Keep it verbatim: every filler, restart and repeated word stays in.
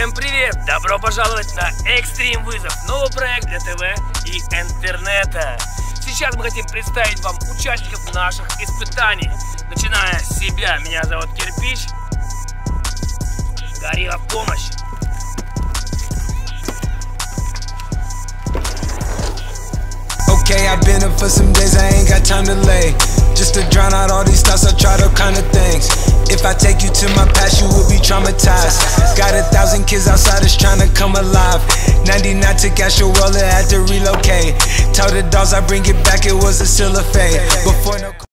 Всем привет! Добро пожаловать на Экстрим Вызов, новый проект для ТВ и интернета. Сейчас мы хотим представить вам участников наших испытаний. Начиная с себя, меня зовут Кирпич. Горилла в помощь. Okay, I've been up for some days, I ain't got time to lay. Just to drown out all these thoughts, I try to kind of things. If I take you to my past, you will be traumatized. Got a thousand kids outside that's trying to come alive. ninety-nine took Astro World, had to relocate. Tell the dogs I bring it back, it was a still a fade. Before no